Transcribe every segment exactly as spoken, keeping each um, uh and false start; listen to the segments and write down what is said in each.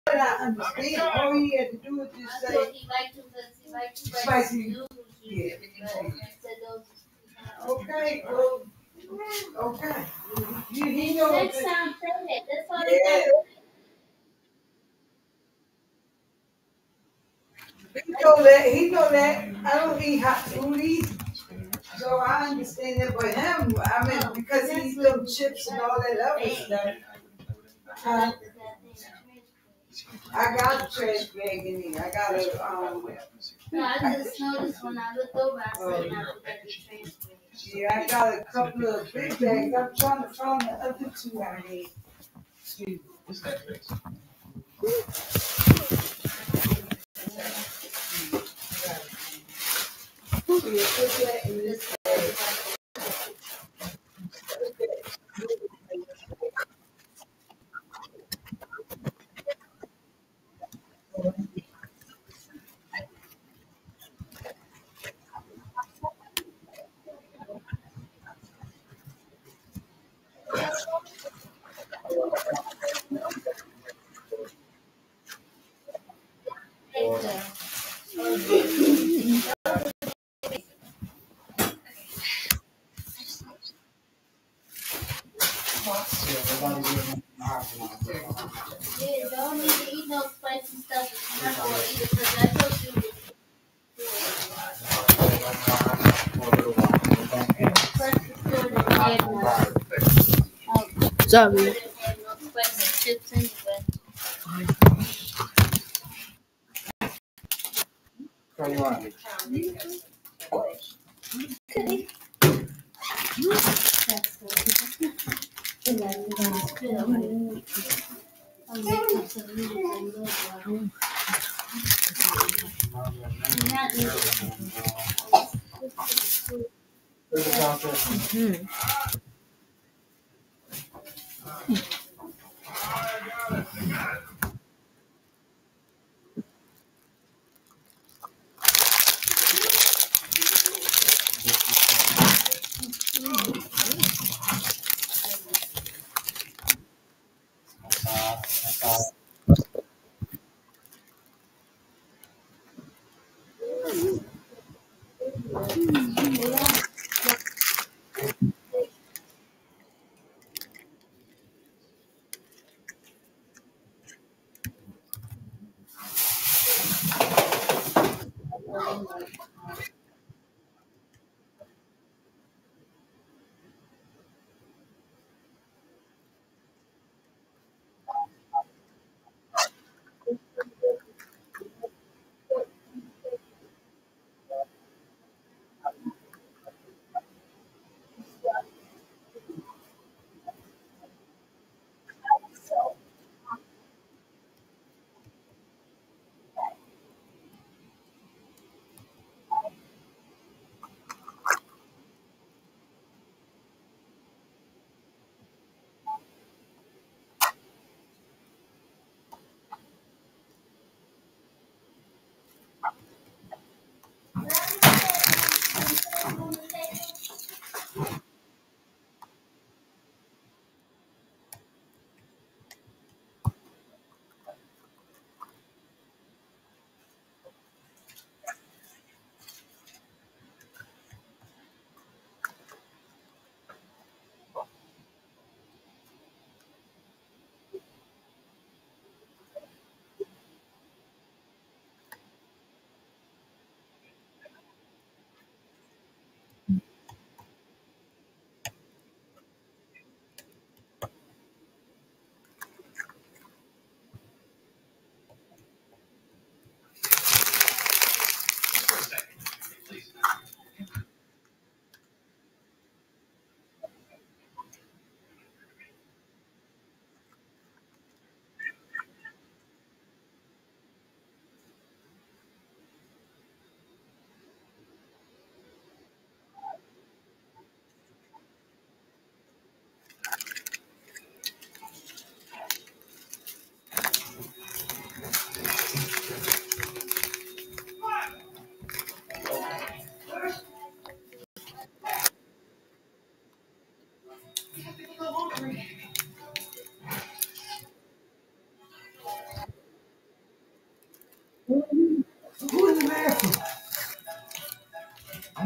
I understand. All he had to do was just say, he liked to, he liked to spicy noodles. Yeah. Okay, well, okay. You, he knows next time, say that. That's all he got. He know that. He know that. I don't eat hot food either. So I understand that. But him, I mean, because he eats them chips and all that other stuff. Uh, I got a trash bag in here. I got a, um... No, I just noticed when I looked over, I said not to get the trash bag. Yeah, I got a couple of big bags. I'm trying to find the other two I need. What's that face? Yeah, put that in this bag. Yeah, don't need to eat no spicy stuff if you're not going to eat it because I told you sorry. Chips anyway. Okay.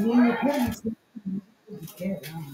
mean, your parents get it.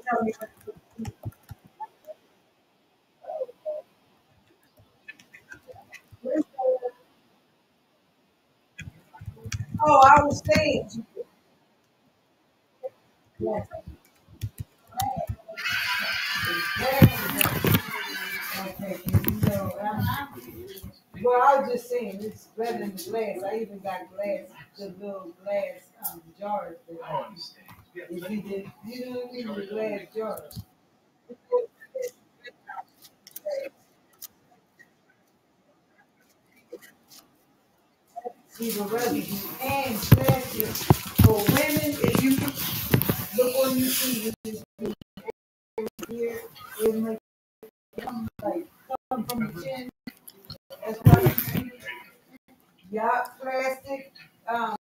tell me. Oh, I was saying. Yes. Okay, 'cause you know, I'm, well, I was just saying it's better than the glass. I even got glass, the little glass um, jars. That I use. If you did, you know what I mean, the glass jars. See the residue and plastic for women. If you look on YouTube here, it might come like come from the chin. That's why you see, yeah, plastic. Um,